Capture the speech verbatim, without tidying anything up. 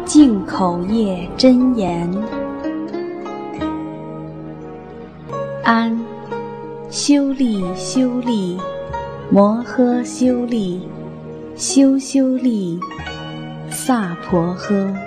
净口业真言。安，修利修利，摩诃修利，修修利，萨婆诃。